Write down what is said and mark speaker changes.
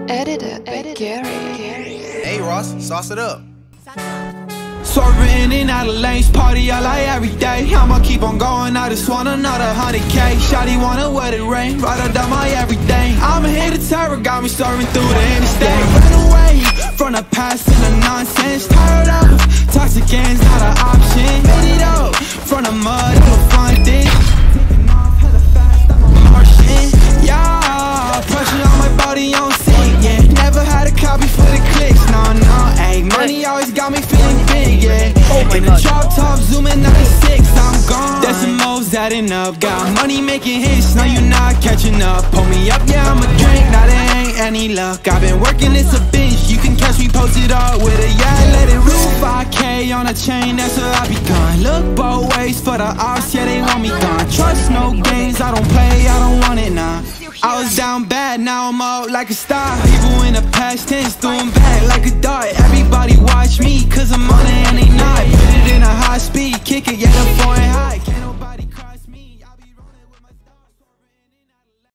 Speaker 1: Edited by Gary.
Speaker 2: Hey Ross, sauce it up.
Speaker 3: Swerving in out of lanes, party all like every day. I'ma keep on going, I just want another 100K. Shawty wanna wet it rain, right under my everything. I'm a hit of terror, got me swerving through the interstate. Run away from the past and the nonsense. Tired of toxic ends, not an option. Made it up from the mud, I'm a fun thing. Taking off hella fast, I'm a Martian. Yeah, pressure on my body on sync, yeah. Never had a copy for the clicks, no, ayy. Money always got me feeling big, yeah. In the drop top, zooming 96, I'm gone. Decimals adding up, got money making hits, now you not catching up. Pull me up, yeah, I'm a drink, now there ain't any luck. I've been working, it's a bitch, you can catch me posted up with a yeah, let it rule. 5K on a chain, that's where I be gone. Look both ways for the ops, yeah, they want me gone. Trust no games, I don't play, I don't want it now. I was down bad, now I'm out like a star. People in the past tense, doing bad like a dart.